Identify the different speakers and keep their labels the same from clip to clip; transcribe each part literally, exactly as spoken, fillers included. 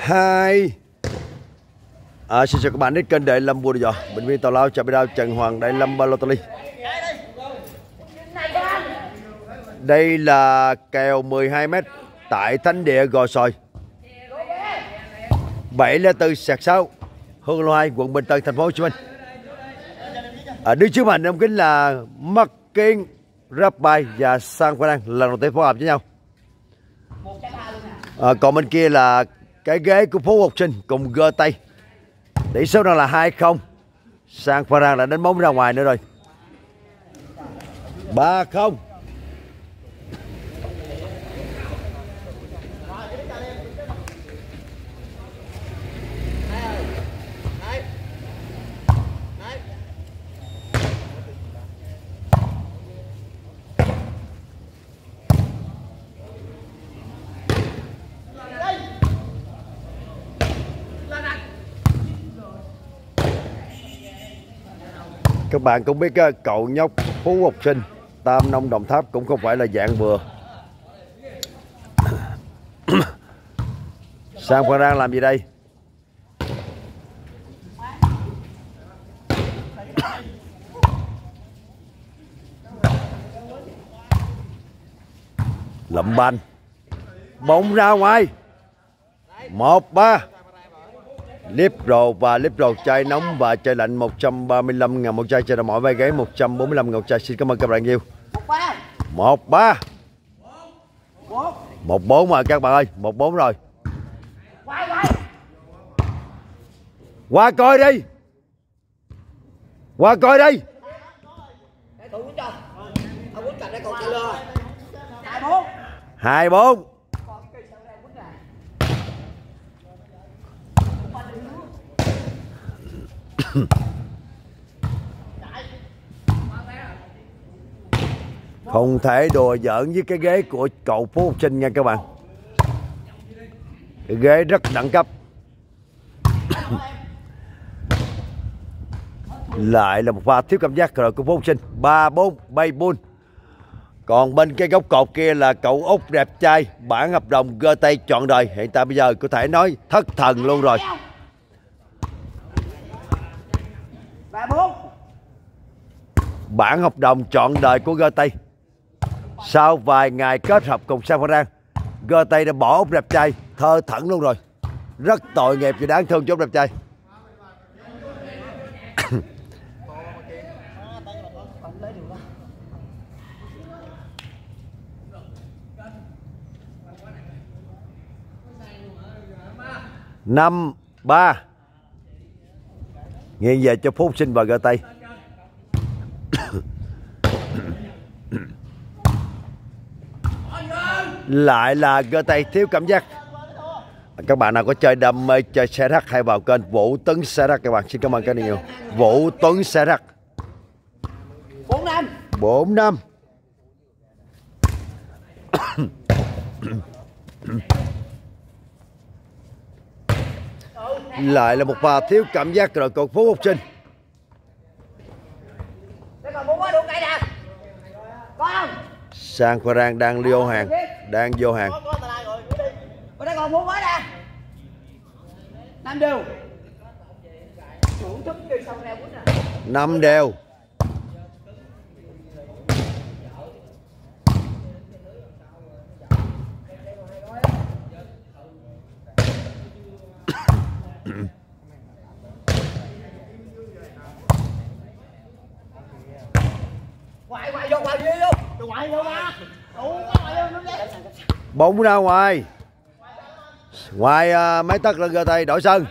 Speaker 1: hai. À, xin chào các bạn đến kênh Đại Lâm Bùa Giò. Bệnh viên Tào Lao chào bên Trần Hoàng Đại Lâm Balotelli. Đây là kèo mười hai mét tại Thánh Địa Gò Sồi. bảy không bốn sạc sáu, Hương Lộ hai, quận Bình Tân, thành phố Hồ Chí Minh. À, đứng trước màn ống kính là Mắc Kiên, Rapbai và Sang Khoa Đăng lần đầu tiên phối hợp với nhau. À, còn bên kia là cái ghế của Phú Học Sinh cùng gơ tay. Tỷ số đang là hai không. Sang Khoa Đăng đã đánh bóng ra ngoài nữa rồi. ba không. Các bạn cũng biết cậu nhóc Phú Học Sinh Tam Nông Đồng Tháp cũng không phải là dạng vừa. Sang Khoa Đăng làm gì đây? Lậm banh, bóng ra ngoài. Một ba. Lipro và Lipro chai nóng và chai lạnh một trăm ba mươi lăm ngàn một chai, chai đậu mỏi vai gáy một trăm bốn mươi lăm ngàn một chai. Xin cảm ơn các bạn nhiều. một ba. một bốn mà các bạn ơi, một bốn rồi. Qua coi đi. Qua coi đi. hai bốn. Không thể đùa giỡn với cái ghế của cậu Phú Học Sinh nha các bạn. Cái ghế rất đẳng cấp. Lại là một pha thiếu cảm giác rồi của Phú Học Sinh. ba bốn bay bull. Còn bên cái góc cột kia là cậu Út đẹp trai, bản hợp đồng gơ tay trọn đời. Hiện tại bây giờ có thể nói thất thần luôn rồi. Bản hợp đồng trọn đời của gơ tay. Sau vài ngày kết hợp cùng Sang Khoa Đăng, gơ tay đã bỏ Út đẹp trai thơ thẩn luôn rồi. Rất tội nghiệp và đáng thương cho Út đẹp trai. năm ba. Nghiêng về cho Phú Học Sinh và gơ tay. Lại là gơ tay thiếu cảm giác. Các bạn nào có chơi đam mê chơi xe rắc hay vào kênh Vũ Tuấn xe rắc các bạn. Xin cảm ơn các bạn nhiều. Vũ Tuấn xe rắc. bốn năm. bốn năm. Lại là một pha thiếu cảm giác rồi còn Phú Học Sinh. Sang Khoa Đăng đang vô hàng, đang vô hàng. Năm đều. Bóng ra ngoài. Ngoài uh, mấy tấc lên gơ tay đổi sân.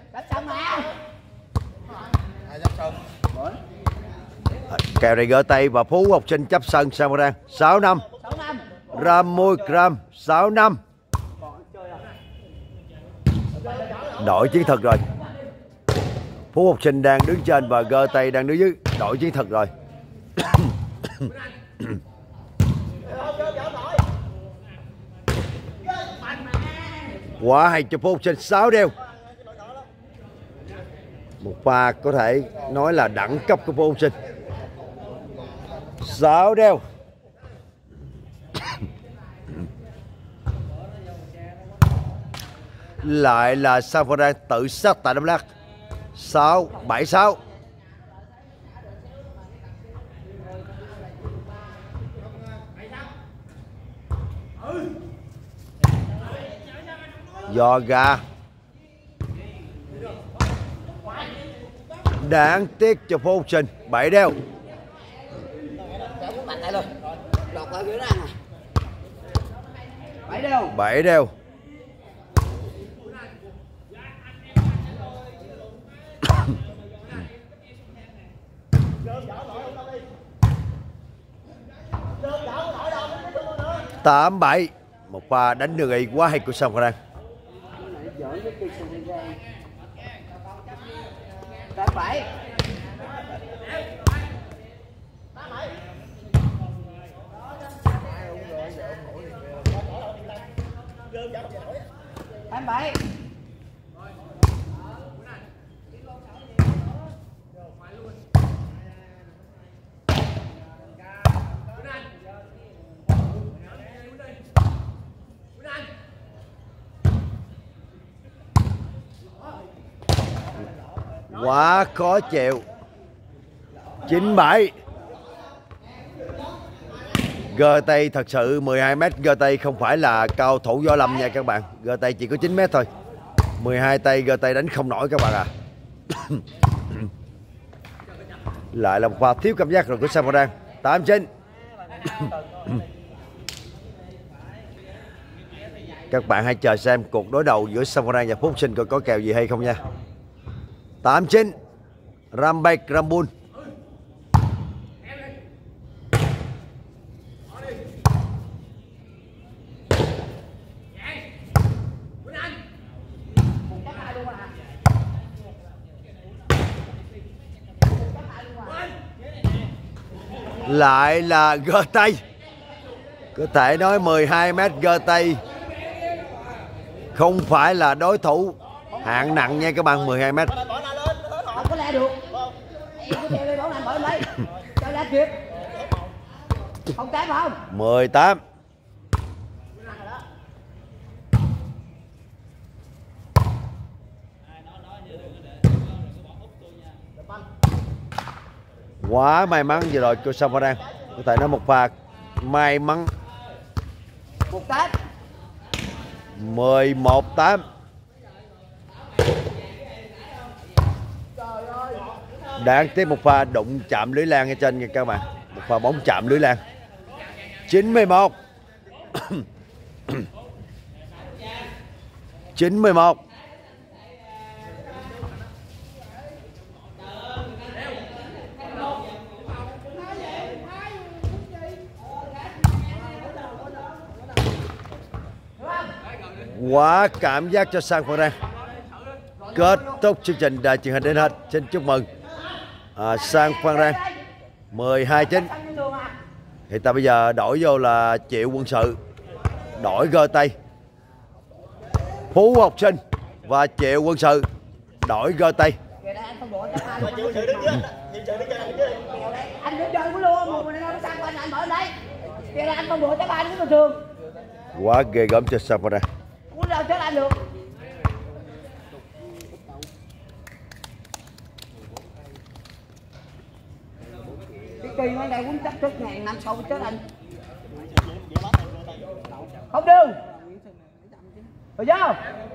Speaker 1: Kèo này gơ tay và Phú Học Sinh chấp sân Sang Khoa Đăng. sáu năm. Ramui gram sáu năm. Đổi chiến thuật rồi. Phú Học Sinh đang đứng trên và gơ tay đang đứng dưới. Đổi chiến thuật rồi. Quá hay cho Phú Học Sinh. Sáu đeo. Một pha có thể nói là đẳng cấp của Phú Học Sinh. Sáu đeo. Lại là San Ferran tự sát tại Đắk Lắk. Sáu bảy sáu. Giò gà. Đáng tiếc cho phố học sinh. Bảy đeo. Bảy đeo. Tám bảy. Một pha đánh đường y quá hay của San Ferran.
Speaker 2: Tám bảy. Tám bảy.
Speaker 1: Quá khó chịu. Chín bảy. Gơ Tây thật sự mười hai mét. Gơ Tây không phải là cao thủ võ lâm nha các bạn. Gơ Tây chỉ có chín mét thôi. Mười hai tay Gơ Tây đánh không nổi các bạn à. Lại là một pha thiếu cảm giác rồi của San Ferran. Tám chín. Các bạn hãy chờ xem cuộc đối đầu giữa San Ferran và Phúc Sinh coi có kèo gì hay không nha. Tám chín. Rambek Rambun. Lại là Gơ Tây. Có thể nói mười hai mét Gơ Tây không phải là đối thủ hạng nặng nha các bạn. Mười hai mét.
Speaker 2: Không có le được. Cho le kịp. Không tám không?
Speaker 1: mười tám. Quá may mắn vừa rồi của San Ferran. Có thể nói một pha may mắn.
Speaker 2: Một tám.
Speaker 1: mười một tám. Đáng tiếc một pha đụng chạm lưới lan ở trên nha các bạn. Một pha bóng chạm lưới lan. Chín mươi mốt. Chín mươi mốt. Quá cảm giác cho San Ferran. Kết thúc chương trình đài truyền hình đến hết. Xin chúc mừng à, San Ferran mười hai chín. Thì ta bây giờ đổi vô là Triệu Quân Sự, đổi Gơ Tây. Phú Học Sinh và Triệu Quân Sự đổi Gơ Tây.
Speaker 2: Anh đứng chơi cũng luôn, mà nó sang bên anh mở đây. Kìa là anh không đùa chắc anh cũng bình thường.
Speaker 1: Quá ghê gớm cho San Ferran.
Speaker 2: Cũng đâu chết anh được. Cái kỳ nó đây cũng chắc chết ngàn năm sau chết anh. Không được. Rồi vô.